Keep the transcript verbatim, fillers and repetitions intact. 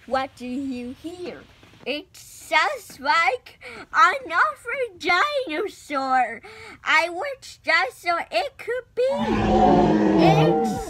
What do you hear? It sounds like another dinosaur. I which dinosaur it could be? It's